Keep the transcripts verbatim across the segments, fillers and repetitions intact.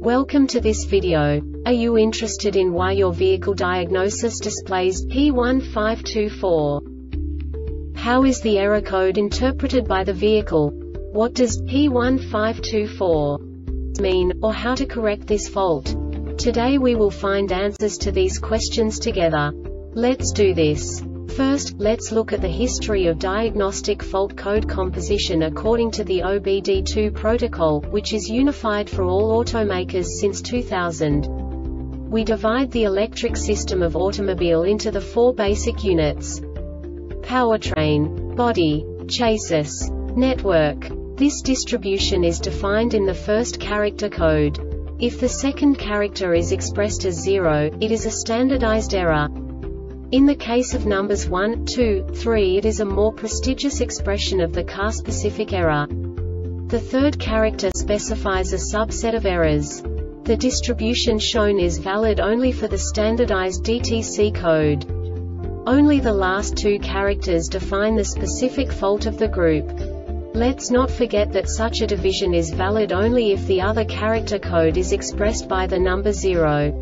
Welcome to this video. Are you interested in why your vehicle diagnosis displays P one five two four? How is the error code interpreted by the vehicle? What does P one five two four mean, or how to correct this fault? Today we will find answers to these questions together. Let's do this. First, let's look at the history of diagnostic fault code composition according to the O B D two protocol, which is unified for all automakers since two thousand. We divide the electric system of automobile into the four basic units: powertrain, body, chassis, network. This distribution is defined in the first character code. If the second character is expressed as zero, it is a standardized error. In the case of numbers one, two, three, it is a more prestigious expression of the car-specific error. The third character specifies a subset of errors. The distribution shown is valid only for the standardized D T C code. Only the last two characters define the specific fault of the group. Let's not forget that such a division is valid only if the other character code is expressed by the number zero.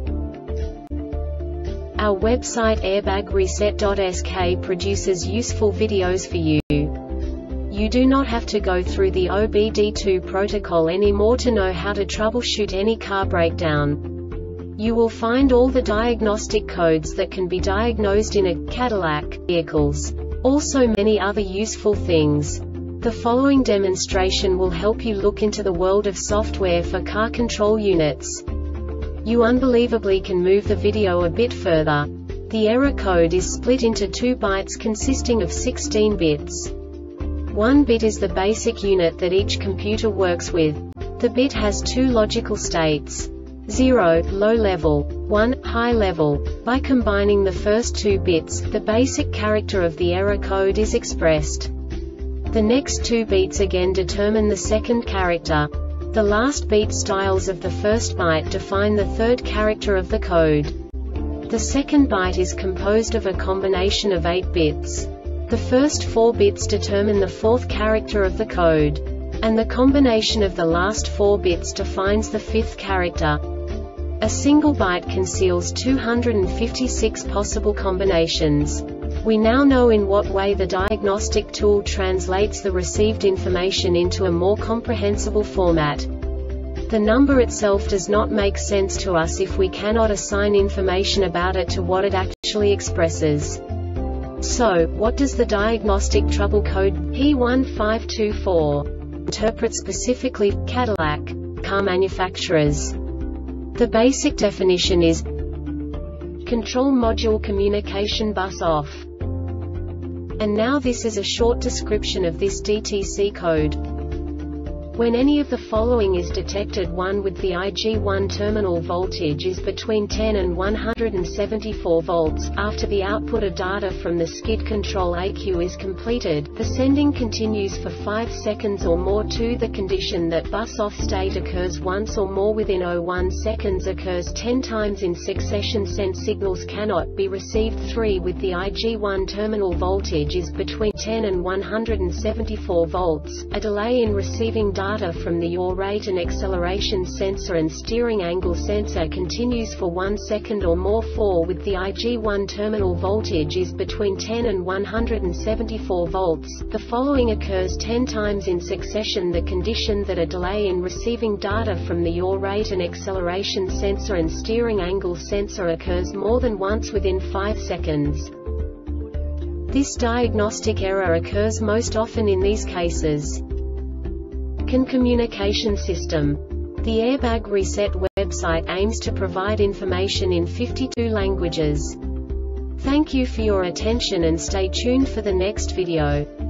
Our website airbag reset dot S K produces useful videos for you. You do not have to go through the O B D two protocol anymore to know how to troubleshoot any car breakdown. You will find all the diagnostic codes that can be diagnosed in a Cadillac vehicles. Also many other useful things. The following demonstration will help you look into the world of software for car control units. You unbelievably can move the video a bit further. The error code is split into two bytes consisting of sixteen bits. One bit is the basic unit that each computer works with. The bit has two logical states: zero, low level, one, high level. By combining the first two bits, the basic character of the error code is expressed. The next two beats again determine the second character. The last beat styles of the first byte define the third character of the code. The second byte is composed of a combination of eight bits. The first four bits determine the fourth character of the code. And the combination of the last four bits defines the fifth character. A single byte conceals two hundred fifty-six possible combinations. We now know in what way the diagnostic tool translates the received information into a more comprehensible format. The number itself does not make sense to us if we cannot assign information about it to what it actually expresses. So, what does the diagnostic trouble code P one five two four interpret specifically for Cadillac car manufacturers? The basic definition is Control Module Communication Bus Off. And now this is a short description of this D T C code. When any of the following is detected: one with the I G one terminal voltage is between ten and one hundred seventy-four volts, after the output of data from the skid control A Q is completed, the sending continues for five seconds or more. two The condition that bus off state occurs once or more within zero point one seconds occurs ten times in succession. Sent signals cannot be received. three With the I G one terminal voltage is between ten and one hundred seventy-four volts, a delay in receiving data Data from the yaw rate and acceleration sensor and steering angle sensor continues for one second or more. four With the I G one terminal voltage is between ten and one hundred seventy-four volts, the following occurs ten times in succession: the condition that a delay in receiving data from the yaw rate and acceleration sensor and steering angle sensor occurs more than once within five seconds. This diagnostic error occurs most often in these cases. CAN communication system. The Airbag Reset website aims to provide information in fifty-two languages. Thank you for your attention and stay tuned for the next video.